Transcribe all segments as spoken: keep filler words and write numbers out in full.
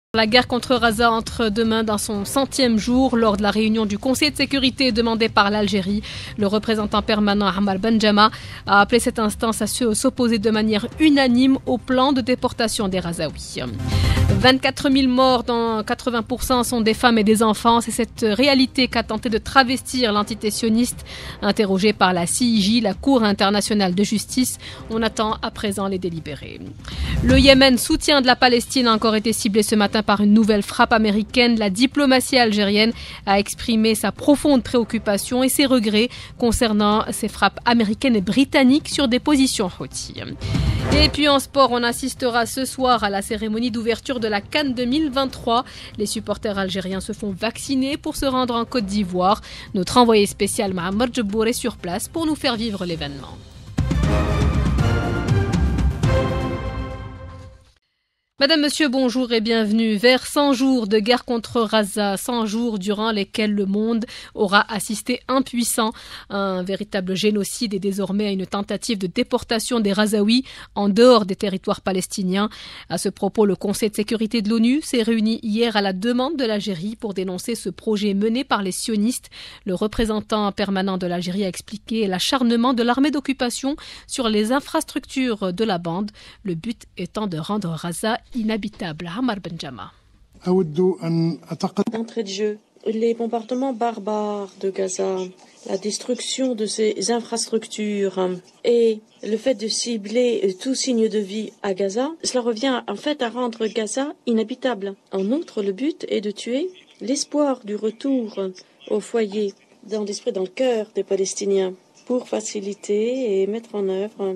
La guerre contre Gaza entre demain dans son centième jour lors de la réunion du Conseil de sécurité demandée par l'Algérie. Le représentant permanent Amar Benjama a appelé cette instance à s'opposer de manière unanime au plan de déportation des Gazaouis. vingt-quatre mille morts, dont quatre-vingts pour cent sont des femmes et des enfants. C'est cette réalité qu'a tenté de travestir l'entité sioniste. Interrogée par la C I J, la Cour internationale de justice, on attend à présent les délibérés. Le Yémen, soutien de la Palestine, a encore été ciblé ce matin par une nouvelle frappe américaine. La diplomatie algérienne a exprimé sa profonde préoccupation et ses regrets concernant ces frappes américaines et britanniques sur des positions Houthi. Et puis en sport, on assistera ce soir à la cérémonie d'ouverture de la CAN deux mille vingt-trois. Les supporters algériens se font vacciner pour se rendre en Côte d'Ivoire. Notre envoyé spécial Mohamed Jabbour est sur place pour nous faire vivre l'événement. Madame, Monsieur, bonjour et bienvenue. Vers cent jours de guerre contre Gaza, cent jours durant lesquels le monde aura assisté impuissant à un véritable génocide et désormais à une tentative de déportation des Gazaouis en dehors des territoires palestiniens. À ce propos, le Conseil de sécurité de l'ONU s'est réuni hier à la demande de l'Algérie pour dénoncer ce projet mené par les sionistes. Le représentant permanent de l'Algérie a expliqué l'acharnement de l'armée d'occupation sur les infrastructures de la bande, le but étant de rendre Gaza inhabitable. Amar Benjama. D'entrée de jeu, les bombardements barbares de Gaza, la destruction de ces infrastructures et le fait de cibler tout signe de vie à Gaza, cela revient en fait à rendre Gaza inhabitable. En outre, le but est de tuer l'espoir du retour au foyer, dans l'esprit, dans le cœur des Palestiniens, pour faciliter et mettre en œuvre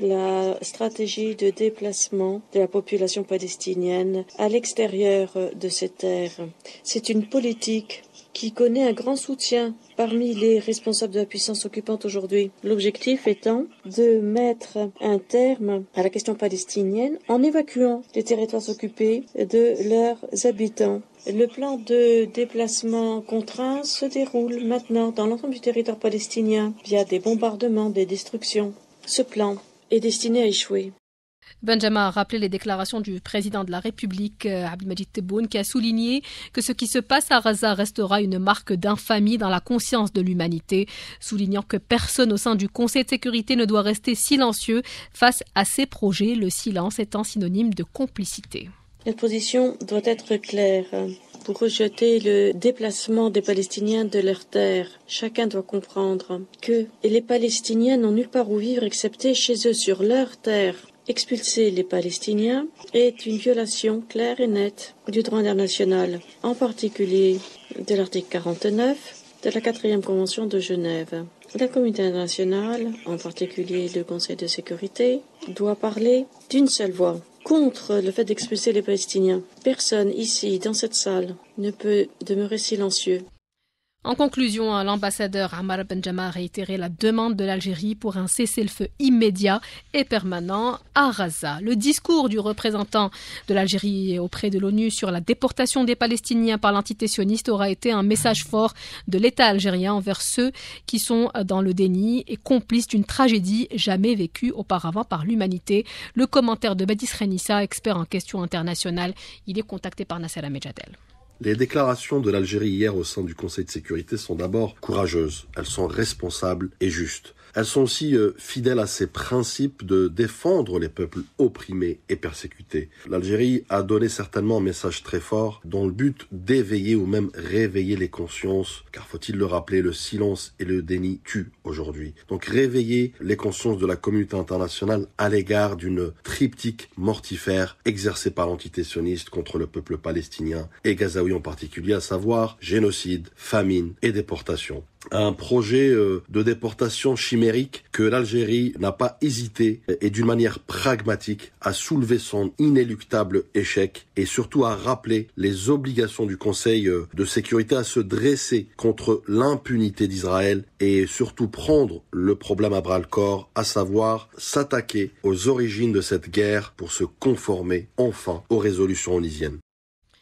la stratégie de déplacement de la population palestinienne à l'extérieur de ces terres. C'est une politique qui connaît un grand soutien parmi les responsables de la puissance occupante aujourd'hui. L'objectif étant de mettre un terme à la question palestinienne en évacuant les territoires occupés de leurs habitants. Le plan de déplacement contraint se déroule maintenant dans l'ensemble du territoire palestinien via des bombardements, des destructions. Ce plan est destiné à échouer. Benjama a rappelé les déclarations du président de la République, Abdelmadjid Tebboune, qui a souligné que ce qui se passe à Gaza restera une marque d'infamie dans la conscience de l'humanité, soulignant que personne au sein du Conseil de sécurité ne doit rester silencieux face à ces projets, le silence étant synonyme de complicité. Notre position doit être claire pour rejeter le déplacement des Palestiniens de leurs terres. Chacun doit comprendre que les Palestiniens n'ont nulle part où vivre excepté chez eux sur leurs terres. Expulser les Palestiniens est une violation claire et nette du droit international, en particulier de l'article quarante-neuf de la quatrième convention de Genève. La communauté internationale, en particulier le Conseil de sécurité, doit parler d'une seule voix contre le fait d'expulser les Palestiniens. Personne ici, dans cette salle, ne peut demeurer silencieux. En conclusion, l'ambassadeur Amar Benjama a réitéré la demande de l'Algérie pour un cessez-le-feu immédiat et permanent à Gaza. Le discours du représentant de l'Algérie auprès de l'ONU sur la déportation des Palestiniens par l'entité sioniste aura été un message fort de l'État algérien envers ceux qui sont dans le déni et complices d'une tragédie jamais vécue auparavant par l'humanité. Le commentaire de Badis Renissa, expert en questions internationales, il est contacté par Nasser Amejadel. Les déclarations de l'Algérie hier au sein du Conseil de sécurité sont d'abord courageuses, elles sont responsables et justes. Elles sont aussi euh, fidèles à ses principes de défendre les peuples opprimés et persécutés. L'Algérie a donné certainement un message très fort dont le but d'éveiller ou même réveiller les consciences, car faut-il le rappeler, le silence et le déni tuent aujourd'hui. Donc réveiller les consciences de la communauté internationale à l'égard d'une triptyque mortifère exercée par l'entité sioniste contre le peuple palestinien et gazaoui en particulier, à savoir génocide, famine et déportation. Un projet euh, de déportation chimérique que l'Algérie n'a pas hésité et d'une manière pragmatique à soulever son inéluctable échec et surtout à rappeler les obligations du Conseil euh, de sécurité à se dresser contre l'impunité d'Israël et surtout prendre le problème à bras-le-corps, à savoir s'attaquer aux origines de cette guerre pour se conformer enfin aux résolutions onusiennes.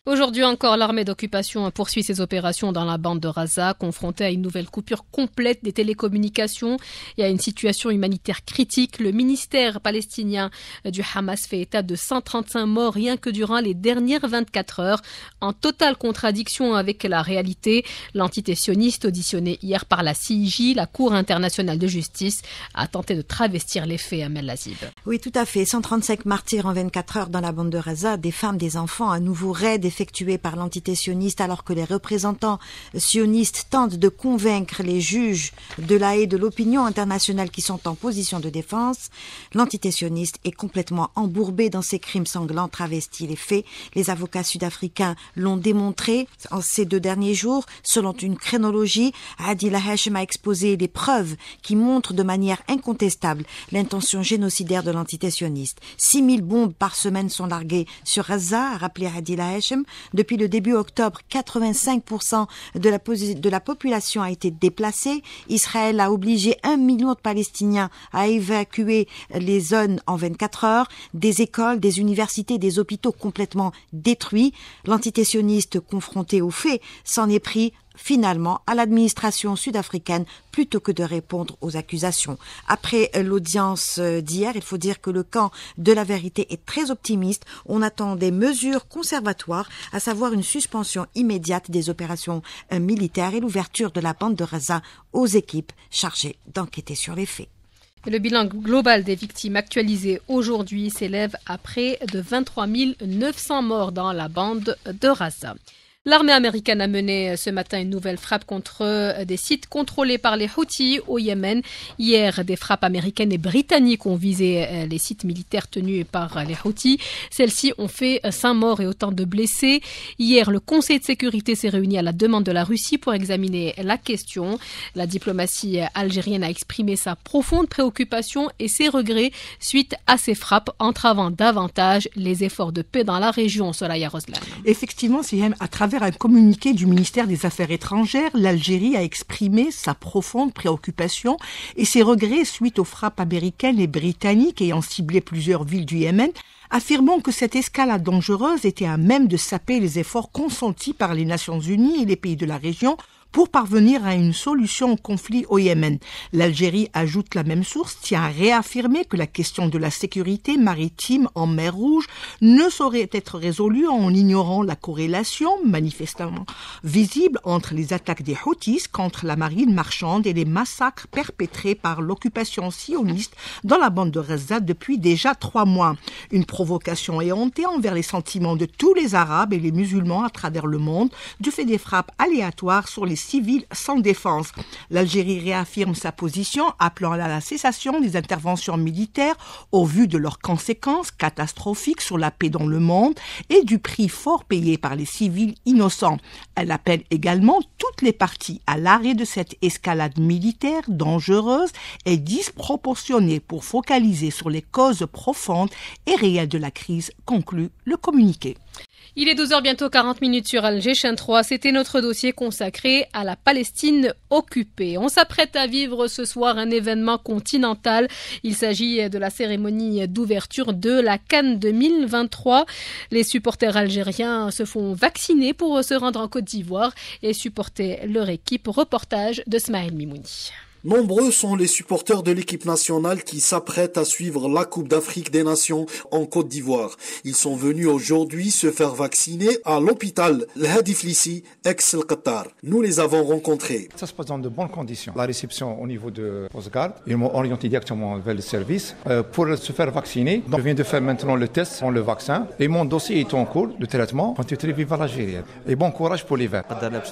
Aujourd'hui encore, l'armée d'occupation poursuit ses opérations dans la bande de Gaza, confrontée à une nouvelle coupure complète des télécommunications et à une situation humanitaire critique. Le ministère palestinien du Hamas fait état de cent trente-cinq morts rien que durant les dernières vingt-quatre heures, en totale contradiction avec la réalité. L'entité sioniste, auditionnée hier par la C I J, la Cour internationale de justice, a tenté de travestir les faits, Amel Lazib. Oui, tout à fait. cent trente-cinq martyrs en vingt-quatre heures dans la bande de Gaza, des femmes, des enfants, un nouveau raid effectué par l'entité sioniste alors que les représentants sionistes tentent de convaincre les juges de la et de l'opinion internationale qui sont en position de défense. L'entité sioniste est complètement embourbée dans ses crimes sanglants, travestis les faits. Les avocats sud-africains l'ont démontré en ces deux derniers jours. Selon une chronologie, Adila Hashem a exposé les preuves qui montrent de manière incontestable l'intention génocidaire de l'entité sioniste. six mille bombes par semaine sont larguées sur Gaza, a rappelé Adila Hashem. Depuis le début octobre, quatre-vingt-cinq pour cent de la, de la population a été déplacée. Israël a obligé un million de Palestiniens à évacuer les zones en vingt-quatre heures. Des écoles, des universités, des hôpitaux complètement détruits. L'entité sioniste, confrontée aux faits, s'en est pris finalement à l'administration sud-africaine plutôt que de répondre aux accusations. Après l'audience d'hier, il faut dire que le camp de la vérité est très optimiste. On attend des mesures conservatoires, à savoir une suspension immédiate des opérations militaires et l'ouverture de la bande de Gaza aux équipes chargées d'enquêter sur les faits. Le bilan global des victimes actualisé aujourd'hui s'élève à près de vingt-trois mille neuf cents morts dans la bande de Gaza. L'armée américaine a mené ce matin une nouvelle frappe contre des sites contrôlés par les Houthis au Yémen. Hier, des frappes américaines et britanniques ont visé les sites militaires tenus par les Houthis. Celles-ci ont fait cinq morts et autant de blessés. Hier, le Conseil de sécurité s'est réuni à la demande de la Russie pour examiner la question. La diplomatie algérienne a exprimé sa profonde préoccupation et ses regrets suite à ces frappes entravant davantage les efforts de paix dans la région. Soraya Roslan. Effectivement, Sihem, à travers un communiqué du ministère des Affaires étrangères, l'Algérie a exprimé sa profonde préoccupation et ses regrets suite aux frappes américaines et britanniques ayant ciblé plusieurs villes du Yémen, affirmant que cette escalade dangereuse était à même de saper les efforts consentis par les Nations Unies et les pays de la région pour parvenir à une solution au conflit au Yémen. L'Algérie, ajoute la même source, tient à réaffirmer que la question de la sécurité maritime en mer Rouge ne saurait être résolue en ignorant la corrélation manifestement visible entre les attaques des Houthis contre la marine marchande et les massacres perpétrés par l'occupation sioniste dans la bande de Gaza depuis déjà trois mois. Une provocation éhontée envers les sentiments de tous les Arabes et les musulmans à travers le monde du fait des frappes aléatoires sur les civils sans défense. L'Algérie réaffirme sa position, appelant à la cessation des interventions militaires au vu de leurs conséquences catastrophiques sur la paix dans le monde et du prix fort payé par les civils innocents. Elle appelle également toutes les parties à l'arrêt de cette escalade militaire dangereuse et disproportionnée pour focaliser sur les causes profondes et réelles de la crise, conclut le communiqué. Il est douze heures bientôt quarante minutes sur Alger Chaîne trois. C'était notre dossier consacré à la Palestine occupée. On s'apprête à vivre ce soir un événement continental. Il s'agit de la cérémonie d'ouverture de la CAN deux mille vingt-trois. Les supporters algériens se font vacciner pour se rendre en Côte d'Ivoire et supporter leur équipe. Reportage de Smaël Mimouni. Nombreux sont les supporters de l'équipe nationale qui s'apprêtent à suivre la Coupe d'Afrique des Nations en Côte d'Ivoire. Ils sont venus aujourd'hui se faire vacciner à l'hôpital L'Hadiflissi, ex-El-Qatar. Nous les avons rencontrés. Ça se passe dans de bonnes conditions. La réception au niveau de Postgarde, ils m'ont orienté directement vers le service euh, pour se faire vacciner. Donc, je viens de faire maintenant le test pour le vaccin et mon dossier est en cours de traitement. Quand tu es vive à l'Algérie. Et bon courage pour l'hiver.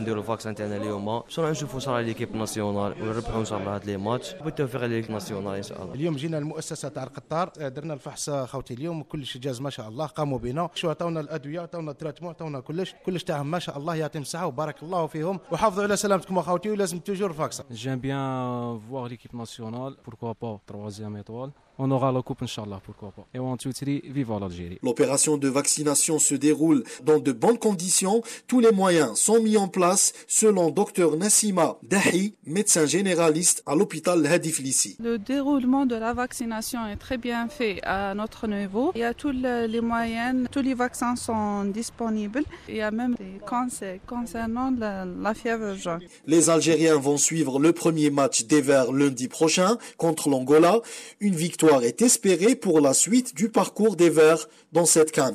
هاد لي ماتش بالتوفيق لليك ناسيونال ان شاء الله. اليوم جينا المؤسسه تاع القطار درنا الفحص خوتي اليوم كلش جاز ما شاء الله قاموا بنا شو عطاونا الادويه عطاونا التريتمون عطاونا كلش كلش تاعهم ما شاء الله يعطيهم الصحه وبارك الله فيهم وحافظوا على سلامتكم اخوتي ولازم توجور فاكسا. J'aime bien voir l'équipe nationale, pourquoi pas troisième étoile. on aura la coupe, Inch'Allah, pourquoi pas. Et one, two, three, vive l'Algérie. L'opération de vaccination se déroule dans de bonnes conditions. Tous les moyens sont mis en place, selon docteur Nassima Dahi, médecin généraliste à l'hôpital Hadi Flissi. Le déroulement de la vaccination est très bien fait à notre niveau. Il y a tous les moyens, tous les vaccins sont disponibles. Il y a même des conseils concernant la, la fièvre jaune. Les Algériens vont suivre le premier match des Verts lundi prochain contre l'Angola. Une victoire est espérée pour la suite du parcours des Verts dans cette CAN.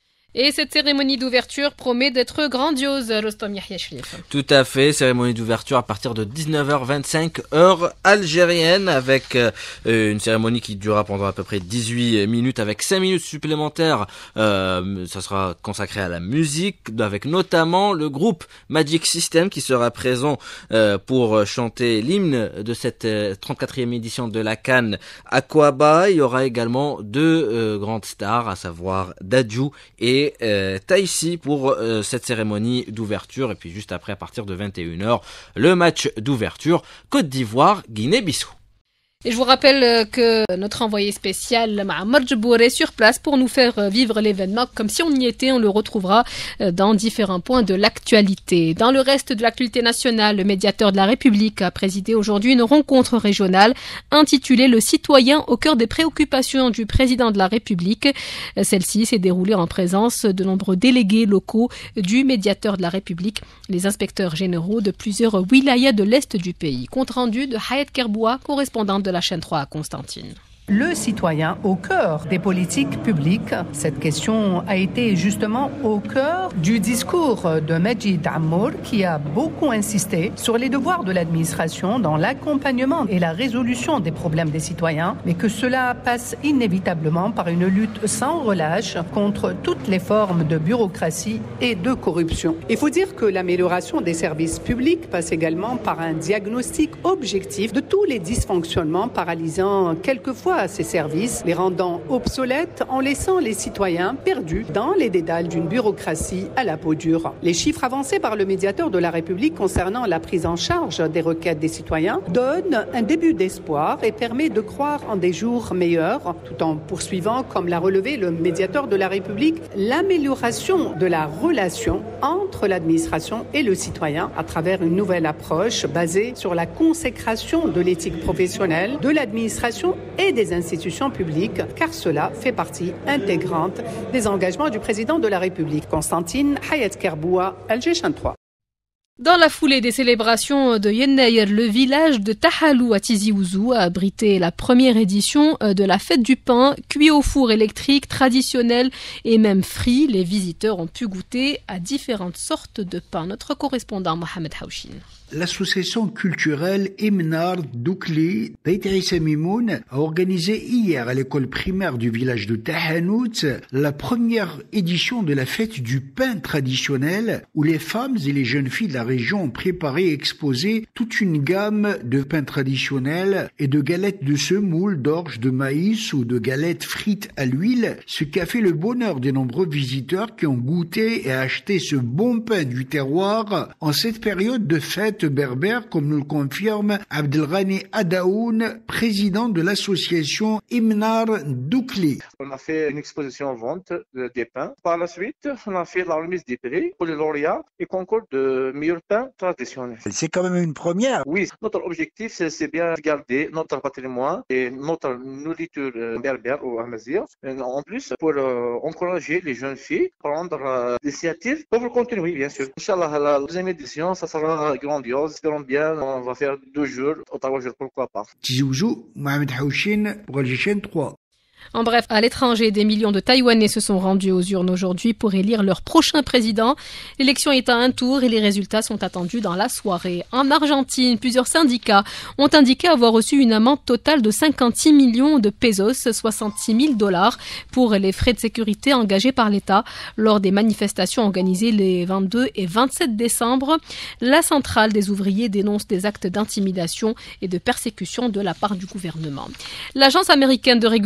Et cette cérémonie d'ouverture promet d'être grandiose, Rostom Yahya Shrif. Tout à fait, cérémonie d'ouverture à partir de dix-neuf heures vingt-cinq heure algérienne, avec euh, une cérémonie qui durera pendant à peu près dix-huit minutes, avec cinq minutes supplémentaires. Euh, ça sera consacré à la musique, avec notamment le groupe Magic System qui sera présent euh, pour chanter l'hymne de cette euh, trente-quatrième édition de la CAN Aquaba. Il y aura également deux euh, grandes stars, à savoir Dadju et Et euh, Taïsi pour euh, cette cérémonie d'ouverture. Et puis juste après, à partir de vingt et une heures, le match d'ouverture Côte d'Ivoire, Guinée-Bissau. Et je vous rappelle que notre envoyé spécial Ma'amar Djebour est sur place pour nous faire vivre l'événement comme si on y était. On le retrouvera dans différents points de l'actualité. Dans le reste de l'actualité nationale, le médiateur de la République a présidé aujourd'hui une rencontre régionale intitulée « Le citoyen au cœur des préoccupations du président de la République ». Celle-ci s'est déroulée en présence de nombreux délégués locaux du médiateur de la République, les inspecteurs généraux de plusieurs wilayas de l'Est du pays. Compte rendu de Hayat Kerboua, correspondante de la chaîne trois à Constantine. Le citoyen au cœur des politiques publiques. Cette question a été justement au cœur du discours de Majid Ammour qui a beaucoup insisté sur les devoirs de l'administration dans l'accompagnement et la résolution des problèmes des citoyens, mais que cela passe inévitablement par une lutte sans relâche contre toutes les formes de bureaucratie et de corruption. Il faut dire que l'amélioration des services publics passe également par un diagnostic objectif de tous les dysfonctionnements paralysant quelquefois à ces services, les rendant obsolètes en laissant les citoyens perdus dans les dédales d'une bureaucratie à la peau dure. Les chiffres avancés par le médiateur de la République concernant la prise en charge des requêtes des citoyens donnent un début d'espoir et permet de croire en des jours meilleurs, tout en poursuivant, comme l'a relevé le médiateur de la République, l'amélioration de la relation entre l'administration et le citoyen à travers une nouvelle approche basée sur la consécration de l'éthique professionnelle, de l'administration et des institutions publiques, car cela fait partie intégrante des engagements du président de la République. Constantine Hayat Kerboua, Alger trois. Dans la foulée des célébrations de Yennayer, le village de Tahalou à Tizi Ouzou a abrité la première édition de la fête du pain, cuit au four électrique, traditionnel et même frit. Les visiteurs ont pu goûter à différentes sortes de pain. Notre correspondant Mohamed Haouchin. L'association culturelle Imnar Doukli Beit Issa Mimoun a organisé hier à l'école primaire du village de Tahanout la première édition de la fête du pain traditionnel où les femmes et les jeunes filles de la région ont préparé et exposé toute une gamme de pains traditionnels et de galettes de semoule, d'orge, de maïs ou de galettes frites à l'huile, ce qui a fait le bonheur des nombreux visiteurs qui ont goûté et acheté ce bon pain du terroir en cette période de fête berbère, comme nous le confirme Abdelghani Adaoun, président de l'association Imnar Doukli. On a fait une exposition vente des pains. Par la suite, on a fait la remise des prix pour les lauréats et concours de meilleurs pains traditionnels. C'est quand même une première. Oui, notre objectif, c'est bien de garder notre patrimoine et notre nourriture berbère ou amazigh. En plus, pour euh, encourager les jeunes filles à prendre euh, l'initiative pour continuer, bien sûr. Inch'Allah, la deuxième édition, ça sera grandiose. Espérons bien, on va faire deux jours, trois jours, pourquoi pas. Tizi Ouzou, Mohamed Haouchin pour Alger trois. En bref, à l'étranger, des millions de Taïwanais se sont rendus aux urnes aujourd'hui pour élire leur prochain président. L'élection est à un tour et les résultats sont attendus dans la soirée. En Argentine, plusieurs syndicats ont indiqué avoir reçu une amende totale de cinquante-six millions de pesos, soixante-six mille dollars, pour les frais de sécurité engagés par l'État lors des manifestations organisées les vingt-deux et vingt-sept décembre. La centrale des ouvriers dénonce des actes d'intimidation et de persécution de la part du gouvernement. L'agence américaine de régulation de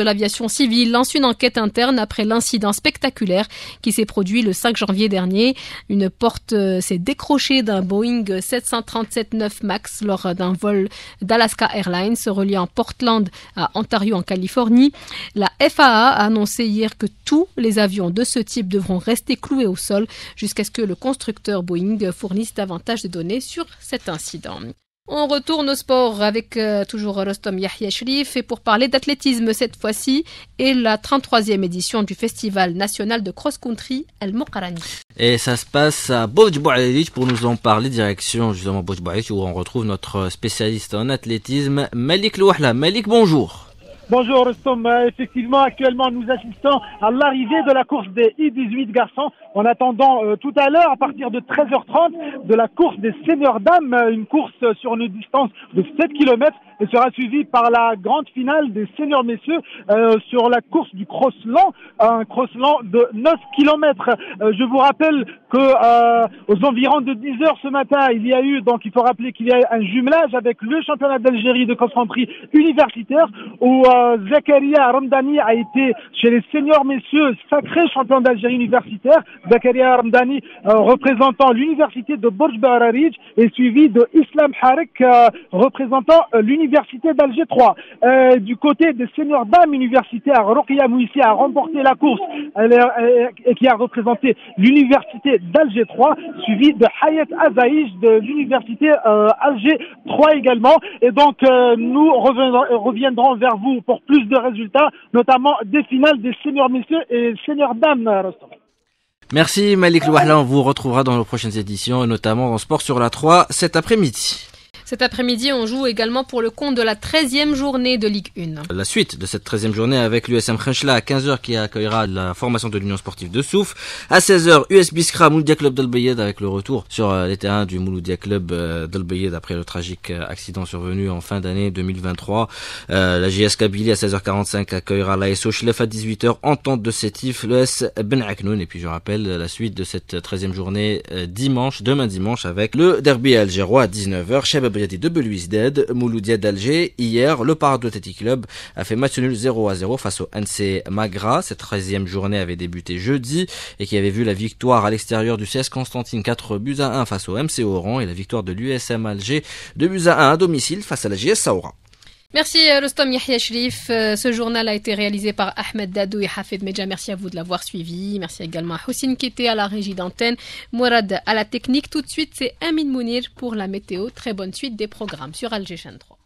l'aviation civile lance une enquête interne après l'incident spectaculaire qui s'est produit le cinq janvier dernier. Une porte euh, s'est décrochée d'un Boeing sept cent trente-sept neuf MAX lors d'un vol d'Alaska Airlines reliant Portland à Ontario en Californie. La F A A a annoncé hier que tous les avions de ce type devront rester cloués au sol jusqu'à ce que le constructeur Boeing fournisse davantage de données sur cet incident. On retourne au sport avec euh, toujours Rostom Yahya Shrif et pour parler d'athlétisme cette fois-ci et la trente-troisième édition du Festival national de cross-country El Moqarani. Et ça se passe à Bouj Boualit. Pour nous en parler, direction justement Bouj Boualit où on retrouve notre spécialiste en athlétisme Malik Louahla. Malik, bonjour. Bonjour Rustom, euh, effectivement actuellement nous assistons à l'arrivée de la course des I dix-huit garçons en attendant euh, tout à l'heure à partir de treize heures trente de la course des seniors dames, euh, une course sur une distance de sept kilomètres et sera suivie par la grande finale des seniors messieurs euh, sur la course du cross-lent, un cross-lent de neuf kilomètres. Euh, je vous rappelle que euh, aux environs de dix heures ce matin, il y a eu, donc il faut rappeler qu'il y a eu un jumelage avec le championnat d'Algérie de cross-country universitaire où euh, Zakaria Ramdani a été chez les seniors messieurs sacré champion d'Algérie universitaire. Zakaria Ramdani euh, représentant l'université de Borj Bararij et suivi de Islam Harek euh, représentant euh, l'université d'Alger trois. Euh, du côté des seniors dames universitaires, Rokia Mouissi a remporté la course elle est, elle est, qui a représenté l'université d'Alger trois, suivi de Hayat Azaïj de l'université euh, Alger trois également. Et donc euh, nous reviendrons, reviendrons vers vous pour plus de résultats, notamment des finales des seniors messieurs et seniors dames. Merci Malik Louahla, on vous retrouvera dans nos prochaines éditions et notamment dans Sport sur la trois cet après-midi. Cet après-midi, on joue également pour le compte de la treizième journée de Ligue un. La suite de cette treizième journée avec l'U S M Khenchela à quinze heures qui accueillera la formation de l'Union sportive de Souf. À seize heures, U S Biskra Mouloudia Club d'Al-Bayed avec le retour sur les terrains du Mouloudia Club d'Al-Bayed après le tragique accident survenu en fin d'année deux mille vingt-trois. Euh, la J S Kabylie à seize heures quarante-cinq accueillera l'A S O Chlef à dix-huit heures, Entente de Sétif, l'E S Ben Aknoun. Et puis je rappelle la suite de cette treizième journée dimanche, demain dimanche avec le derby algérois à dix-neuf heures. Chabab Riadi de Belouizdad, Mouloudia d'Alger. Hier, le Parado Athletic Club a fait match nul zéro à zéro face au N C Magra. Cette treizième journée avait débuté jeudi et qui avait vu la victoire à l'extérieur du C S Constantine quatre buts à un face au M C Oran et la victoire de l'U S M Alger deux buts à un à domicile face à la J S Saoura. Merci Rostom Yahya Shrif. Ce journal a été réalisé par Ahmed Dadou et Hafid Medja. Merci à vous de l'avoir suivi. Merci également à Houssine qui était à la régie d'antenne, Mourad à la technique. Tout de suite, c'est Amin Mounir pour la météo. Très bonne suite des programmes sur Alger Chaîne trois.